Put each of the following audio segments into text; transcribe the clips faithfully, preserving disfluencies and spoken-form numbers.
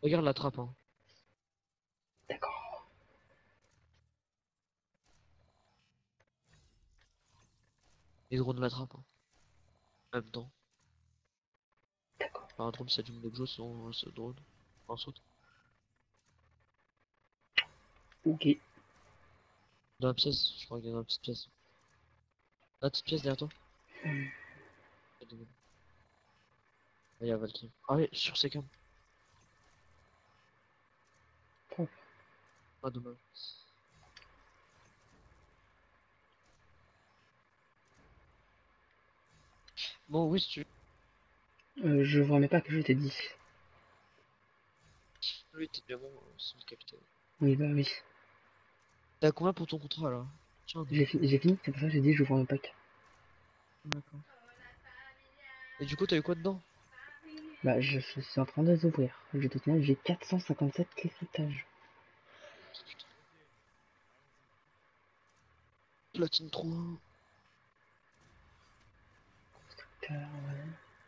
Regarde la trappe, hein. D'accord. Les drones la trappe, hein. En même temps. D'accord. Par un drone, ça allume l'objet, sinon euh, ce drone. En saute. Ok. Dans la pièce, je crois qu'il y a dans la petite pièce. La petite pièce derrière toi. Il y a des- Ah, il y a Valkyrie. Ah ouais, sur ses cams. Bon, Ah, dommage. Bon, oui, si tu euh, je vous remets pas que je t'ai dit. veux. Oui, t'es bien bon, euh, c'est le capitaine. Oui, bah oui. T'as combien pour ton contrat là? Tiens, J'ai fini, j'ai fini, c'est pour ça que j'ai dit je vous remets pas que. d'accord. Et du coup, t'as eu quoi dedans? Bah, je, je suis en train de les ouvrir. Je te tiens, j'ai quatre cent cinquante-sept cristallage. Platine trois. Putain, ouais.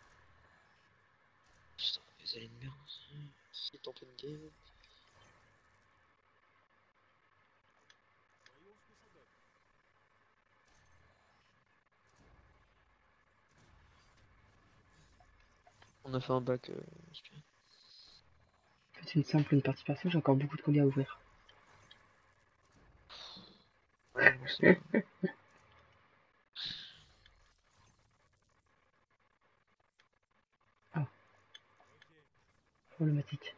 Putain, les aliens de merde aussi. C'est en pleine game. On a fait un bac. Euh, inspiré. C'est une simple, une partie perso, j'ai encore beaucoup de colis à ouvrir. Ouais, moi c'est pas. Ah, problématique.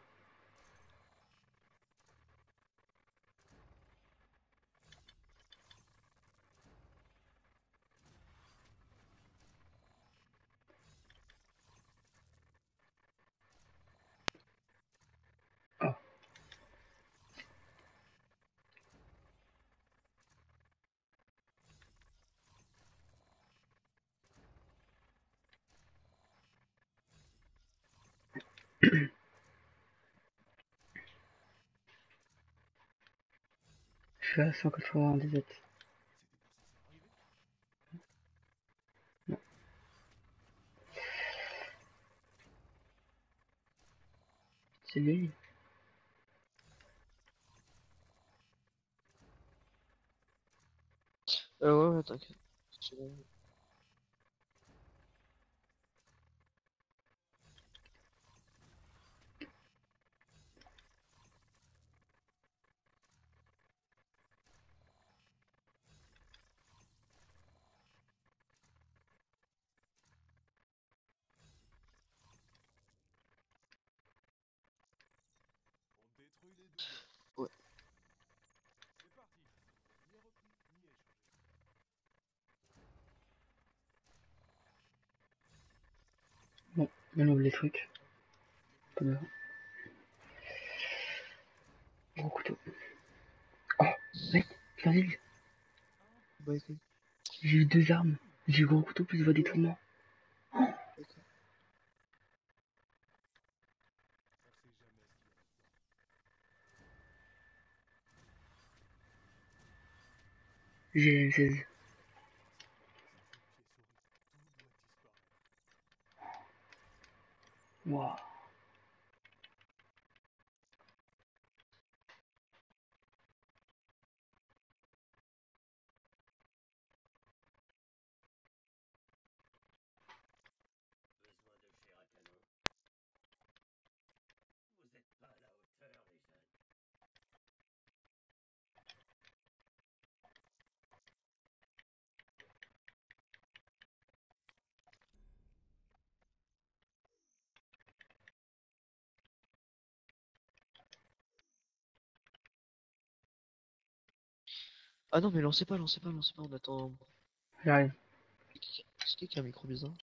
Ah, je suis à cent quatre-vingt-dix-sept. Non, c'est lui. Euh, ouais, ouais, t'inquiète. C'est bon. Ouais. Bon, on ouvre les trucs. Pas besoin. Gros couteau. Oh, mec, vas-y, Bah écoute, j'ai eu deux armes. J'ai eu gros couteau plus voix détournement. d'accord. J'ai M seize. Waouh. Ah non, mais lancez pas, lancez pas, lancez pas, on attend. J'arrive. C'est qui qui a un micro bizarre?